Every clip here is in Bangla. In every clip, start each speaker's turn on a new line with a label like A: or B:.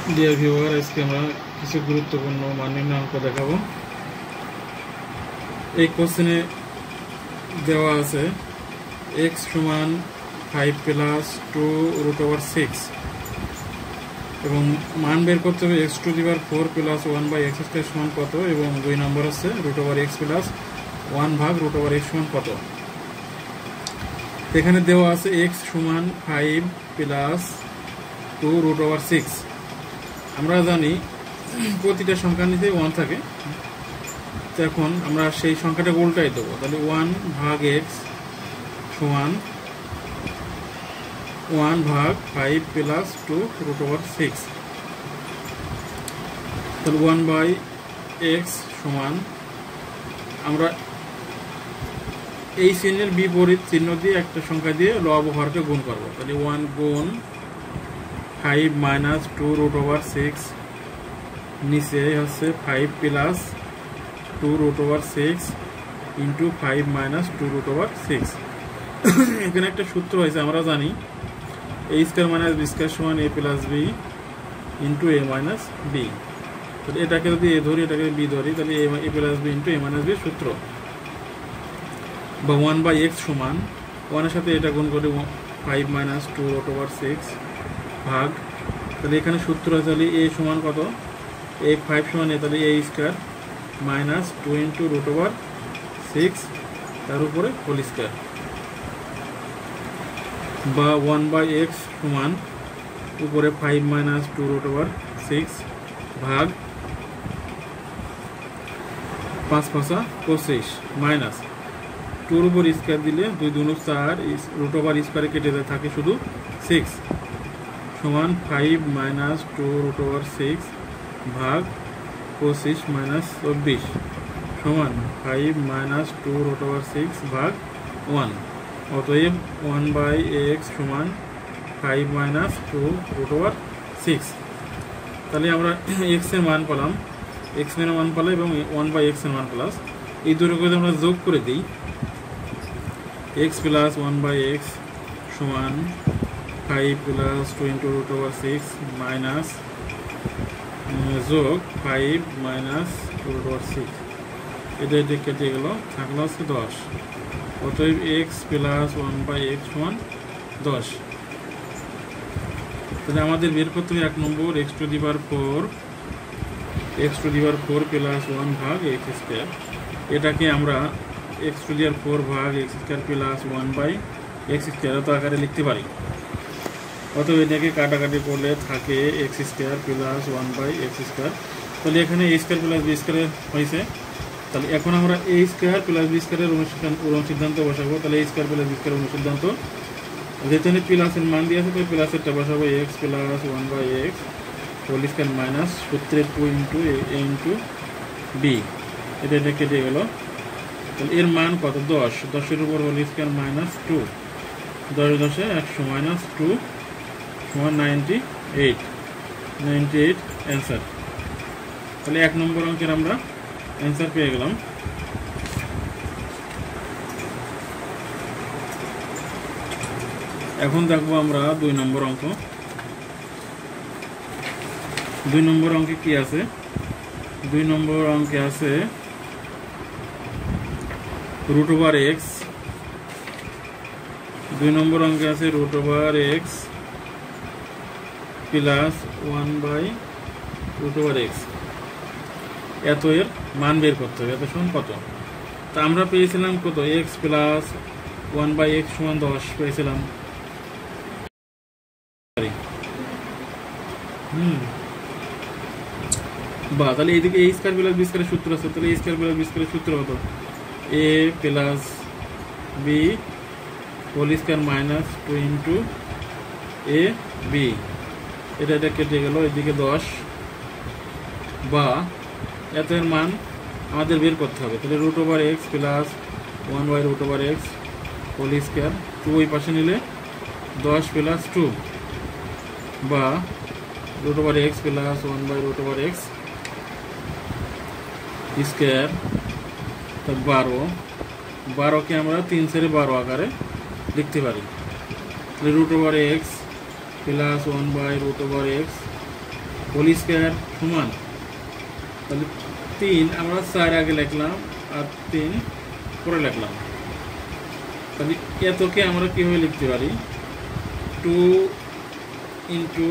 A: ডিয়ার ভিউয়ার, আজকে আমরা কিছু গুরুত্বপূর্ণ মান নির্ণয় অঙ্ক দেখাবো। এই কোশ্চেনে দেওয়া আছে x সমান 5 প্লাস 2 রুট ওভার 6 এবং মান বের করতে হবে x to the power 4 plus 1 by x square সমান কত, এবং 2 নম্বর হচ্ছে রুট ওভার x প্লাস 1 ভাগ রুট ওভার x সমান কত। এখানে দেওয়া আছে x সমান 5 প্লাস 2 রুট ওভার 6। আমরা জানি প্রতিটা সংখ্যার নিচে 1 থাকে, তো এখন আমরা সেই সংখ্যাটাকে উল্টাই দেবো। তাহলে 1 ভাগ x সমান 1 ভাগ 5 প্লাস 2 রুট ওভার 6। তাহলে 1 বাই x সমান, আমরা এই চিহ্নের বিপরীত চিহ্ন দিয়ে একটা সংখ্যা দিয়ে লব হরকে গুণ করবো। তাহলে 1 গুণ 5 মাইনাস 2 রুট ওভার 6, নিচে হচ্ছে 5 plus 2 root over 6 into 5 minus 2 root over 6। এখানে একটা সূত্র হয়েছে, আমরা জানি a square minus b square সমান a plus b into a minus b। তাহলে এটাকে যদি a ধরি, এটাকে b ধরি, তাহলে a plus b into a minus b সূত্র। বা 1 বাই x সমান 1 এর সাথে এটা গুণ করে 5 মাইনাস 2 রুট ওভার 6 ভাগ, তাহলে এখানে সূত্র আছে, তাহলে a সমান কত, a 5 সমান a, তাহলে a square minus 2 into root over 6 তার উপরে হোল স্কয়ার। বা 1 বাই x সমান উপরে 5 মাইনাস 2 রুট ওভার 6 ভাগ 5 5 25 মাইনাস 2 উপর স্কয়ার দিলে 2 2 4 রুট ওভার স্কয়ারে কেটে যায়, থাকে শুধু 6 সমান 5 মাইনাস 2 রুট ওভার 6 ভাগ 25 মাইনাস 24 সমান 5 মাইনাস 2 রুট ওভার 6 ভাগ 1। অতএব 1 বাই x সমান 5 মাইনাস 2 রুট ওভার 6। তাহলে আমরা x এর মান পেলাম, x এর মান পেলাম এবং 1 বাই x এর মান প্লাস, এই দুটোকে যদি আমরা যোগ করে দিই, x প্লাস 1 বাই x সমান 5 plus 2 into root over 6 minus যোগ 5 মাইনাস 2 রুট ওভার 6, এটা কেটে গেল, থাকলো হচ্ছে 10। অতএব x প্লাস 1 বাই x সমান 10। তাহলে আমাদের বের করতে হবে 1 number x to the power 4 plus 1 ভাগ x স্কয়ার। এটাকে আমরা x টু দি পাওয়ার 4 ভাগ x square plus 1 by x square এত আকারে লিখতে পারি। অতএব এটাকে কাটাকাটি করলে থাকে x square plus 1 by x square. তাহলে এখানে a square plus b square হয়েছে। তাহলে এখন আমরা a স্কয়ার প্লাস b স্কয়ারের অনুসিদ্ধান্ত বসাবো। তাহলে a স্কয়ার প্লাস b স্কয়ারের অনুসিদ্ধান্ত, যেখানে প্লাসের মান দিয়ে আছে, তাই প্লাসেরটা বসাবো, x plus 1 by x whole square minus সূত্রের 2 ইন্টু a ইন্টু b, এটা কেটে গেল। তাহলে এর মান কত, 10, 10 এর উপর হোল স্কয়ার মাইনাস 2, 10 10 100 মাইনাস 2 সমান 98 অ্যান্সার। তাহলে 1 নম্বর অঙ্কের আমরা অ্যান্সার পেয়ে গেলাম। এখন দেখবো আমরা 2 নম্বর অঙ্ক। 2 নম্বর অঙ্কে কি আছে, 2 নম্বর অঙ্কে আছে রুট ওভার এক্স। 2 নম্বর অঙ্কে আছে root over x plus 1 by root over x. এত এর মান বের করতে হবে, এত সমান কত। তা আমরা পেয়েছিলাম কত, এক্স প্লাস 1 বাই এক্স সমান 10 পেয়েছিলাম। বা তাহলে এইদিকে a স্কয়ার প্লাস b স্কয়ারের সূত্র আছে, তাহলে a স্কয়ার প্লাস b স্কয়ারের সূত্র কত, a plus b whole square minus 2 into a b, এটা কেটে গেল, এদিকে 10। বা এত এর মান আমাদের বের করতে হবে। তাহলে root over x plus 1 by root over x whole square, 2 ওই পাশে নিলে 10 প্লাস 2, বা root over x plus 1 by root over x square, 12কে আমরা 3 × 12 আকারে লিখতে পারি। তাহলে root over x plus 1 by root over x whole square সমান, তাহলে 3 আমরা 4 আগে লিখলাম আর 3 পরে লিখলাম। তাহলে এতকে আমরা কিভাবে লিখতে পারি, 2 ইন্টু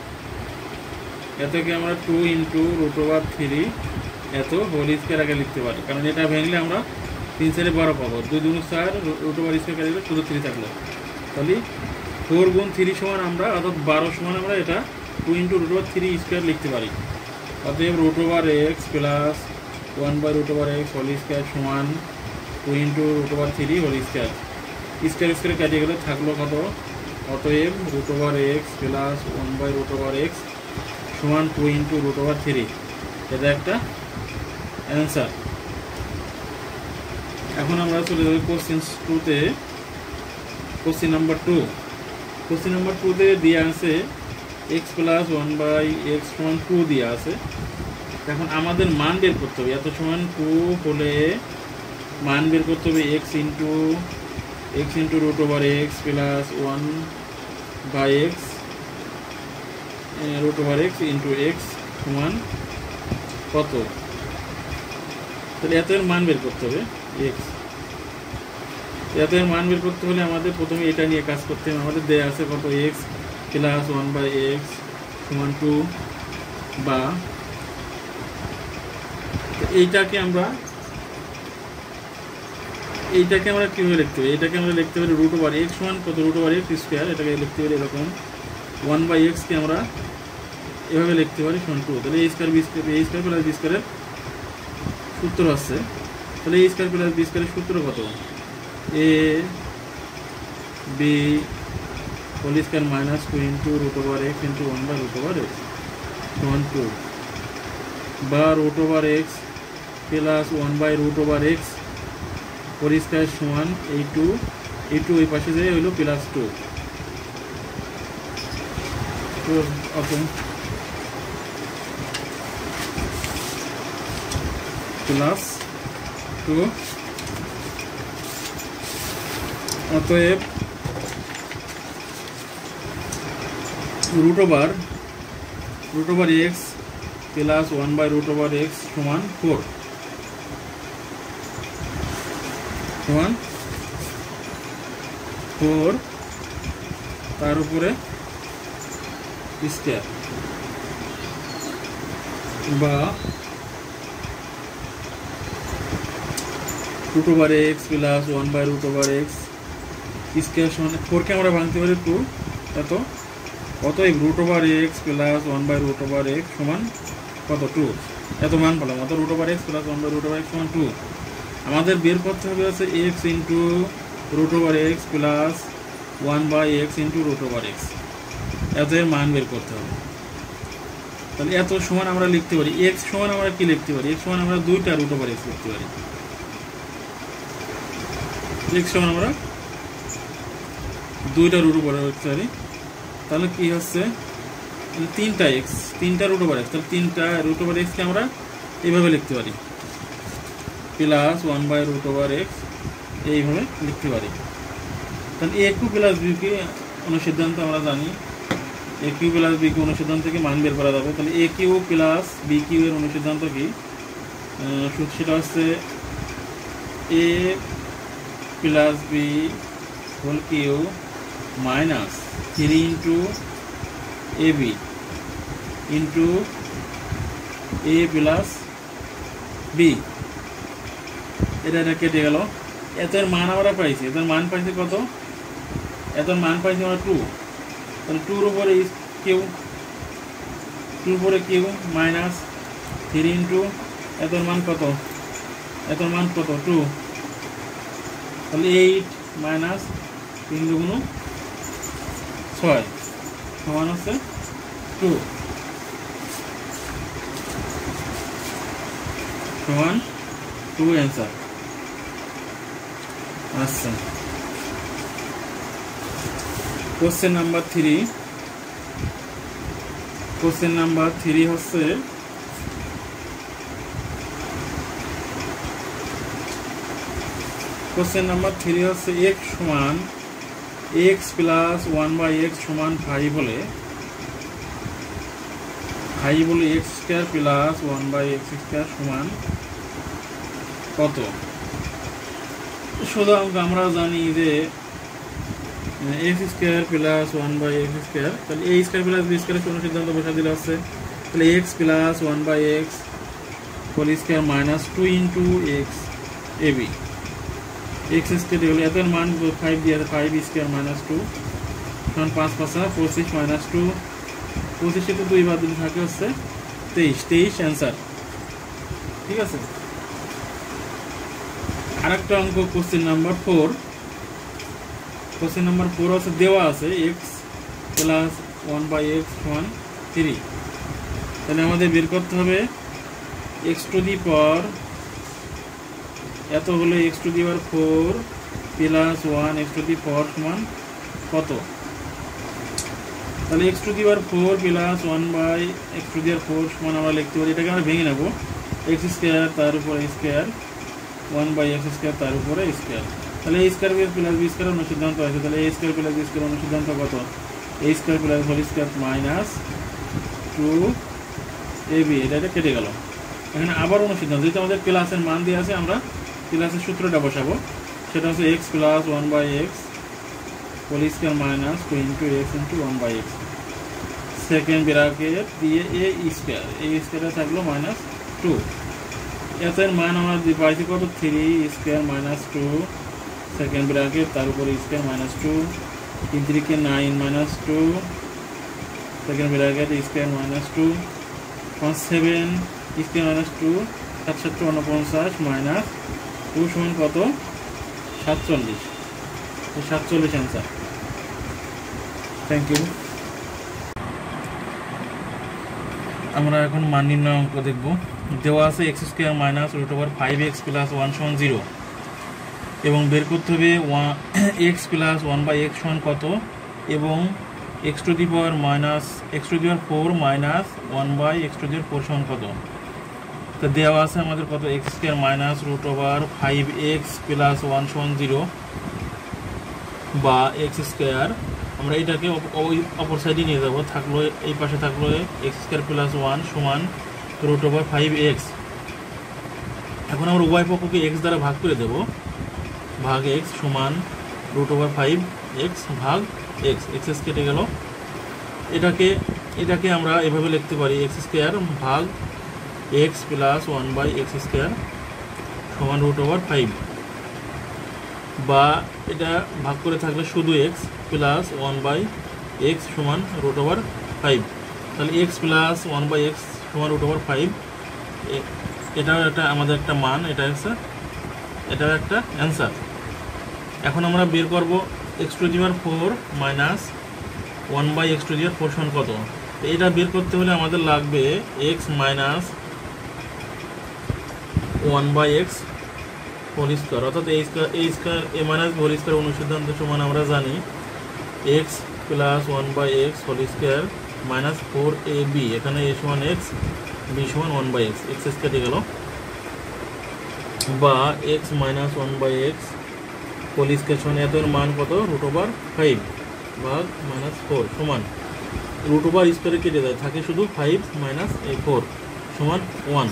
A: এতকে আমরা 2 ইন্টু √3 এত হোল স্কয়ার আগে লিখতে পারি, কারণ এটা ভেঙলে আমরা 3 4 12 পাবো, 2 2 4 √স্কয়ার কাটলে শুধু 3 থাকলো। তাহলে 4 গুণ 3 সমান আমরা অর্থাৎ 12 সমান আমরা এটা 2 ইন্টু √3 স্কয়ার লিখতে পারি। অতএব √x plus 1/√x whole square সমান 2 into √3 whole square, square square কেটে গেলে থাকলো কত, অতএব √x প্লাস 1/√x সমান 2 ইন্টু √3, এটা একটা অ্যান্সার। এখন আমরা চলে যাবো কোশ্চেন 2-তে। কোশ্চেন নাম্বার 2, কোশ্চেন নাম্বার 2-তে দেওয়া আছে x প্লাস 1/x সমান 2 দেওয়া আছে। এখন আমাদের মান বের করতে হবে, এত সমান 2 হলে মান বের করতে হবে x into √x plus 1/x √x into x সমান কত, তাহলে এত এর মান বের করতে হবে x। এত এর মান বের করতে হলে আমাদের প্রথমে এটা নিয়ে কাজ করতে হবে। আমাদের দেয়া আছে কত, x প্লাস 1/x সমান 2, বা এইটাকে আমরা কিভাবে লিখতে হবে, এটাকে আমরা লিখতে পারি √x সমান কত, √x স্কয়ার, এটাকে লিখতে পারি এরকম 1/x কে আমরা এভাবে লিখতে পারি সমান 2। তাহলে a স্কয়ার প্লাস b স্কয়ারের সূত্র আছে, তাহলে a স্কয়ার প্লাস b স্কয়ারের সূত্র কত, a b whole square minus 2 into √x into 1/√x সমান 2, বা √x plus 1/√x whole square সমান এই 2 এই পাশে যায় হইল প্লাস 2। তো প্লাস 2, অতএব √x প্লাস 1/√x সমান 4 তার উপরে স্কয়ার, বা √x প্লাস 1/√x স্কয়ার সমান 4 কে আমরা ভাঙতে পারি 2 এত, অতএব √x প্লাস 1/√x সমান কত, 2, এত মান পেলাম। অত √x প্লাস 1/√x সমান 2। আমাদের বের করতে হবে আছে x into √x plus 1/x into √x, এত এর মান বের করতে হবে। তাহলে এত সমান আমরা লিখতে পারি x সমান আমরা কি লিখতে পারি, x সমান আমরা 2টা √x লিখতে পারি, x সমান আমরা 2টা √x লিখতে পারি। তাহলে কি হচ্ছে, 3টা x, 3টা √x, তাহলে 3টা √x কে আমরা এইভাবে লিখতে পারি, প্লাস 1/√x এইভাবে লিখতে পারি। তাহলে a কিউ প্লাস b কে অনুসিদ্ধান্ত আমরা জানি, a কিউ প্লাস b কে অনুসিদ্ধান্ত থেকে মান বের করা যাবে। তাহলে a cube plus b cube এর অনুসিদ্ধান্ত কি, সেটা হচ্ছে a plus b whole cube minus 3 into ab into a plus b, এটা কেটে গেল। এতের মান আমরা পাইছি, এতের মান পাইছি কত, এতের মান পাইছি আমরা 2, তাহলে 2 এর উপরে কিউ, 2 উপরে কিউ মাইনাস 3 ইন্টু এতের মান কত, 2, তাহলে 8 মাইনাস 3 দুগুণ 6 সমান হচ্ছে 2, সমান 2 অ্যান্সার। আচ্ছা, কোশ্চেন নাম্বার 3 হচ্ছে x সমান x প্লাস 1/x সমান 5 হলে ফাইভ হলো x square plus one by x square সমান কত? সোজা অঙ্ক আমরাও জানি যে x square plus one by x square, তাহলে এ স্কোয়ার প্লাস বি স্কোয়ারের কোনো সিদ্ধান্ত বসা দিলে আছে, তাহলে x plus one by x whole square minus two into x a b. X square হলো এত মান ফাইভ দিয়ে আছে, ফাইভ স্কোয়ার মাইনাস টু তখন 5 5 25 মাইনাস টু, 25 তো 2 বাদ দিলে থাকে হচ্ছে 23 অ্যান্সার। ঠিক আছে, আরেকটা অঙ্ক কোশ্চেন নাম্বার 4। কোশ্চেন নাম্বার 4 আছে দেওয়া আছে x plus one by x সমান 3। তাহলে আমাদের বের করতে হবে এক্স টু দি পাওয়ার এত হলো x to the power 4 plus 1 x to the power সমান কত? তাহলে x to the power 4 plus 1 by x to the power 4 সমান আমরা লিখতে পারি, এটাকে আমরা ভেঙে নেব, এক্স স্কোয়ার তার উপরে স্কোয়ার 1 বাই এক্স স্কোয়ার তার উপরে স্কোয়ার। তাহলে a square plus b square অনুসিদ্ধান্ত আছে, তাহলে a square plus b square অনুসিদ্ধান্ত কত? A square plus whole square minus 2ab, এটা কেটে গেল। এখানে আবার অনুসিদ্ধান্ত, যেহেতু আমাদের প্লাসের মান দিয়ে আছে আমরা প্লাসের সূত্রটা বসাবো, সেটা হচ্ছে x plus 1 by x whole square minus 2 into x into 1 by x, second bracket দিয়ে এ স্কোয়ারে থাকলো মাইনাস 2। এর মান আমরা পাইছি কত? 3 স্কোয়ার মাইনাস 2 সেকেন্ড ব্র্যাকেট তার উপরে স্কোয়ার মাইনাস 2, 3 3 কে 9 minus 2 second bracket square minus 2, 5 7 square minus 2 7 7 49 minus 2 সমান কত? 47। 47 অ্যান্সার। Thank you. আমরা এখন মান নির্ণয় অঙ্ক দেখব। দেওয়া আছে x square minus root over 5x plus 1 সমান 0 এবং বের করতে হবে এক্স প্লাস 1 বাই এক্স সমান কত এবং x to the power minus x to the power 4 minus 1 by x to the power 4 সমান কত? তো দেওয়া আছে আমাদের কত? X square minus root over 5x plus 1 সমান 0 বা এক্স স্কোয়ার, আমরা এটাকে অপর সাইডে নিয়ে যাব, থাকলো এই পাশে থাকলো এক্স স্কোয়ার প্লাস 1 সমান রুট ওভার 5x। এখন আমরা উভয় পক্ষকে x দ্বারা ভাগ করে দেব, ভাগ x সমান রুট ওভার 5x ভাগ x, এক্স কেটে গেল। এটাকে আমরা এভাবে লিখতে পারি এক্স স্কোয়ার ভাগ x plus 1 by x square সমান রুট ওভার 5, বা এটা ভাগ করে থাকলে শুধু x প্লাস 1 বাই এক্স সমান রুট ওভার 5। তাহলে x প্লাস 1 বাই এক্স সমান রুট ওভার 5, এটাও একটা আমাদের একটা মান, এটাও একটা অ্যান্সার। এখন আমরা বের করব x to the power 4 minus 1 by x to the power 4 সমান কত? এটা বের করতে হলে আমাদের লাগবে x minus 1 by x whole square, অর্থাৎ এ মাইনাস হোল স্কোয়ার অনুসিদ্ধান্ত সমান আমরা জানি x plus 1 by x whole square minus 4ab, এখানে এ সমান এক্স বি সমান 1 বাই এক্স, এক্স কেটে গেল, বা x minus 1 by x whole square সমান এর মান কত? রুট ওভার 5 ভাগ মাইনাস 4 সমান রুট ওভার স্কোয়ারে কেটে যায়, থাকে শুধু 5 মাইনাস 4 সমান 1,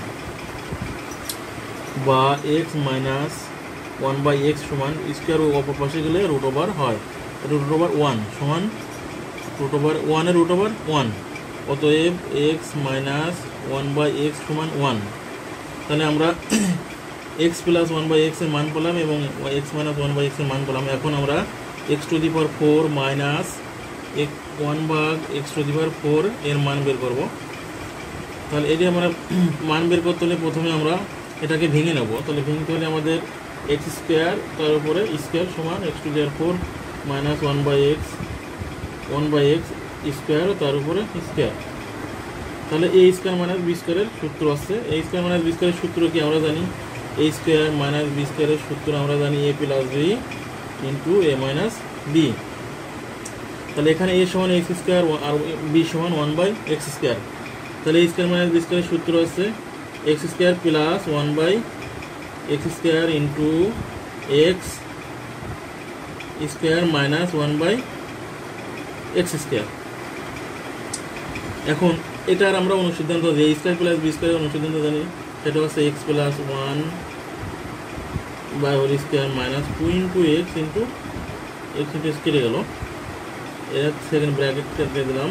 A: বা এক্স মাইনাস 1 বাই এক্স সমান স্কোয়ার অপর পাশে গেলে রুট ওভার হয়, রুট ওভার 1 সমান রুট ওভার 1 এর রুট ওভার 1, অতএব এক্স মাইনাস 1 বাই এক্স সমান 1। তাহলে আমরা এক্স প্লাস 1 বাই এক্স এর মান পেলাম এবং এক্স মাইনাস 1 বাই এক্স এর মান পেলাম। এখন আমরা x to the power 4 minus 1 ভাগ এক্স টু দি পাওয়ার 4 এর মান বের করব। তাহলে এটি আমরা মান বের করতে হলে প্রথমে আমরা এটাকে ভেঙে নেব, তাহলে ভেঙতে হলে আমাদের এক্স স্কোয়ার তার উপরে স্কোয়ার সমান x to the power 4 minus 1 by x square তার উপরে স্কোয়ার। তাহলে এ স্কোয়ার মাইনাস বি স্কোয়ারের সূত্র আছে, এ স্কোয়ার মাইনাস বি স্কোয়ারের সূত্র কি আমরা জানি? এ স্কোয়ার মাইনাস বি স্কোয়ারের সূত্র আমরা জানি a plus b into a minus b. তাহলে এখানে এ সমান এক্স স্কোয়ার আর বি সমান 1 বাই এক্স স্কোয়ার। তাহলে এ স্কোয়ার মাইনাস বি স্কোয়ারের সূত্র আছে x square plus 1 by x square into x square minus 1 by x square. এখন এটার আমরা অনুসিদ্ধান্ত যে a স্কয়ার প্লাস b স্কয়ারের অনুসিদ্ধান্ত জানি, সেটা হচ্ছে x plus 1 by whole square minus 2 into x into x কেটে গেল, এর সেকেন্ড ব্র্যাকেট কেটে দিলাম।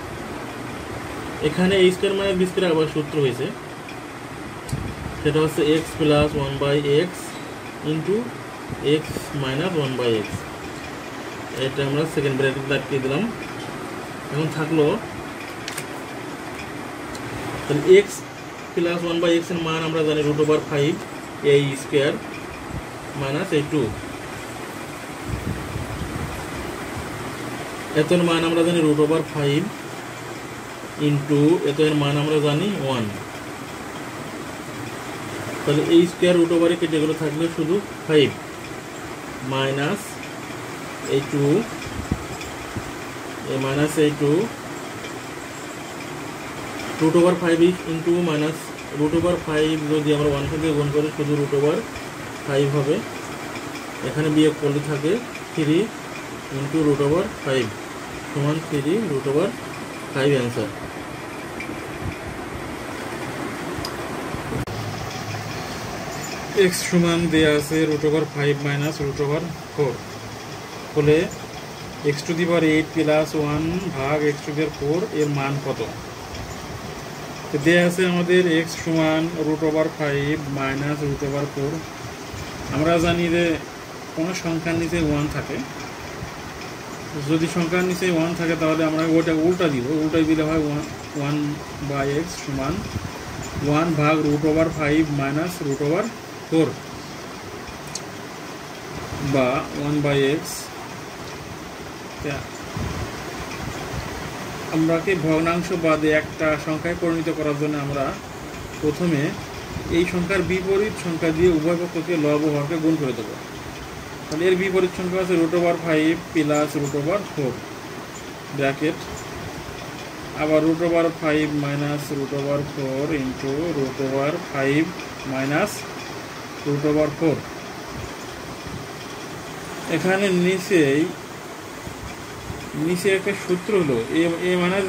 A: এখানে a square minus b square আবার সূত্র হয়েছে, সেটা হচ্ছে x plus 1 by x into x minus 1 by x. এটা আমরা সেকেন্ড ব্র্যাকেট দাঁড়িয়ে দিলাম। এখন থাকলো তাহলে এক্স প্লাস 1 বাই এক্স এর মান আমরা জানি √5 a স্কয়ার মাইনাস a2। এত এর মান আমরা জানি √5 ইন্টু এত এর মান আমরা জানি 1। তাহলে a স্কয়ার √এ কেটে গেলে থাকবে শুধু 5 minus a2 minus a2 √5 into minus √5 যদি আমরা 1 থেকে গুণ করি শুধু √5 হবে। এখানে বিয়োগ করলে থাকে 3 ইন্টু √5 সমান 3 √5 অ্যান্সার। এক্স সমান দেওয়া আছে √5 মাইনাস √4 হলে x⁴ প্লাস 1 ভাগ x⁴ এর মান কত? দেওয়া আছে আমাদের x সমান √5 মাইনাস √4। আমরা জানি যে কোনো সংখ্যার নিচে 1 থাকে, যদি সংখ্যার নিচে 1 থাকে তাহলে আমরা ওইটা উল্টা দিব, উল্টাই দিলে হয় 1 বাই x সমান 1 ভাগ √5 মাইনাস √4 বা 1 বাই x। আমরাকে ভগ্নাংশ বাদে একটা সংখ্যায় পরিণত করার জন্য আমরা প্রথমে এই সংখ্যার বিপরীত সংখ্যা দিয়ে উভয় পক্ষকে লব ও হরকে গুণ করে দেবো। তাহলে এর বিপরীত সংখ্যা আছে √5 প্লাস √4 ব্র্যাকেট, আবার √5 মাইনাস √4 ইন্টু √5 মাইনাস √4। এখানে নিচে একটা সূত্র হলো a minus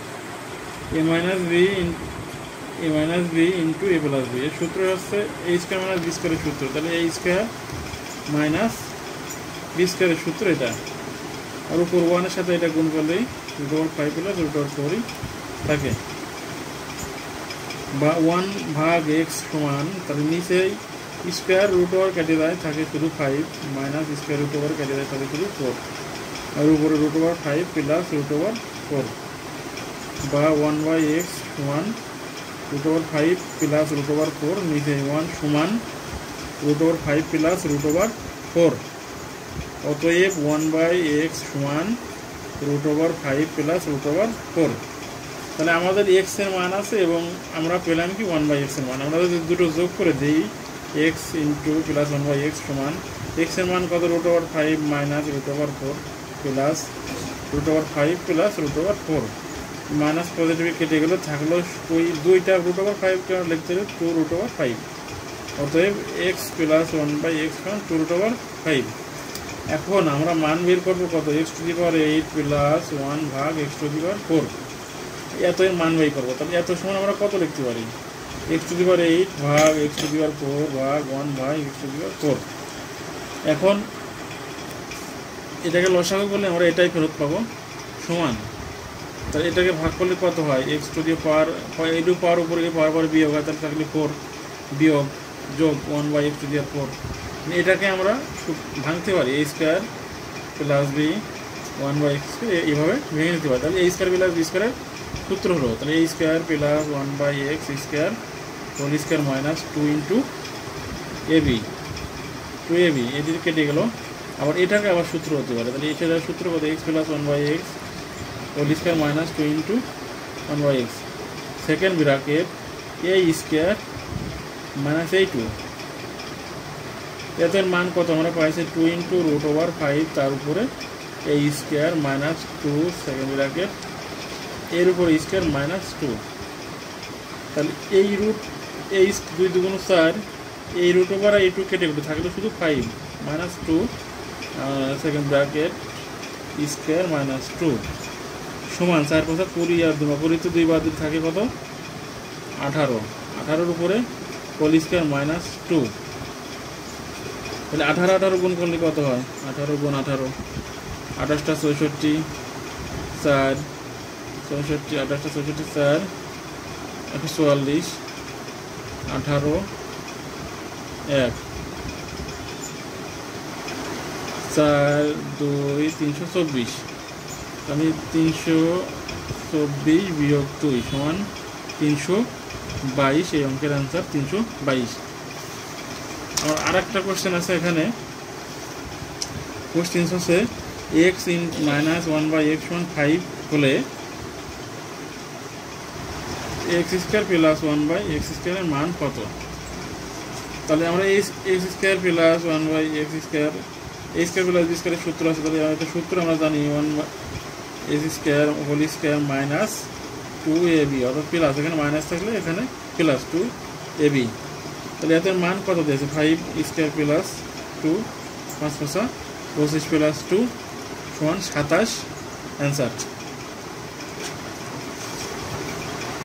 A: b into a plus b। এর সূত্র হচ্ছে a স্কয়ার মাইনাস b স্কয়ারের সূত্র। তাহলে a স্কয়ার মাইনাস b স্কয়ারের সূত্র এটা, আর উপর 1 এর সাথে এটা গুণ করলেই √5 প্লাস √4 থাকে, বা 1 ভাগ x সমান, তাহলে নিচে স্কয়ার √ওভার কেটে যায় থাকে শুধু 5 মাইনাস স্কয়ার √ওভার কেটে যায় থাকে শুধু 4, আর উপরে √5 প্লাস √4 বা 1 বাই x সমান √5 প্লাস √4 নিচে 1 সমান √5 প্লাস √4। অতএব 1 বাই x সমান √5 প্লাস √4। তাহলে আমাদের x এর মান আছে এবং আমরা পেলাম কি 1 বাই x এর মান। আমরা যদি দুটো যোগ করে দিই x into plus 1 by x সমান x এর মান কত √5 minus √4 plus √5 plus √4। Minus positive কেটে গেল, থাকলো ওই দুইটা √5 কে লিখতে হবে 2√5। অতএব x প্লাস 1 বাই x সমান 2√5। এখন আমরা মান বের করবো কত, x⁸ প্লাস 1 ভাগ x⁴। এত এর মান বের করবো। তাহলে এত সময় আমরা কত লিখতে পারি, x⁸ ভাগ x⁴ ভাগ 1 ভাগ x⁴। এখন এটাকে লসাগু করলে আমরা এটাই ফেরত পাবো সমান। তাহলে এটাকে ভাগ করলে কত হয়, x⁴ পাওয়ার উপরে পাওয়ার পরে বিয়োগ হয়, তাহলে থাকলে 4 বিয়োগ যোগ 1 বাই x⁴। এটাকে আমরা ভাঙতে পারি a square plus b 1 by x এইভাবে ভেঙে নিতে পারি। তাহলে a স্কয়ার প্লাস b স্কয়ারের সূত্র হলো, তাহলে a square plus 1 by x square whole square minus 2 into ab 2ab। এদিকে কেটে গেল, আবার এটাকে আবার সূত্র হতে পারে। তাহলে এটার সূত্র কত, x plus 1 by x whole square minus 2 into 1 by x second bracket a square minus a2। এর মান কত আমরা পাইছি 2 ইন্টু √5 তার উপরে a square minus 2 second bracket এর উপর স্কয়ার মাইনাস 2। তাহলে এই রুট এই 2 2 গুণ 4, এই √ওভার a2 কেটে গেল, থাকলো শুধু 5 minus 2 second bracket square minus 2 সমান 4 5 20 আর 2 20 2 বাদ দিলে থাকে কত 18 18 উপরে হোল স্কয়ার মাইনাস 2 তাহলে 18 18 গুণ করলে কত হয় 18 গুণ 18 28 টা 64 4 64 28 টা 64 4 144 18 1 4 2 324 আমি 324 বিয়োগ 2 সমান 322 এই অঙ্কের आंसर 322 আর আরেকটা কোশ্চেন আছে এখানে কোশ্চেন আছে x in -1/x = 5 হলে x² + 1/x² এর মান কত তাহলে আমরা এই x² + 1/x² a² + b² এর সূত্র আছে তাহলে এটা সূত্র আমরা জানি 1/x² whole square minus 2ab অর্থাৎ প্লাস এখানে মাইনাস থাকলে এখানে প্লাস 2ab তাহলে এর মান কত দিয়েছে 5² + 2 5 5 25 + 2 = 27 आंसर